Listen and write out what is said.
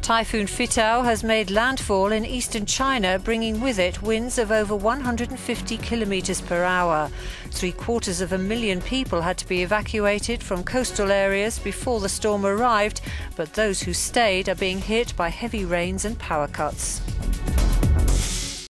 Typhoon Fitow has made landfall in eastern China, bringing with it winds of over 150 kilometers per hour. 750,000 people had to be evacuated from coastal areas before the storm arrived, but those who stayed are being hit by heavy rains and power cuts.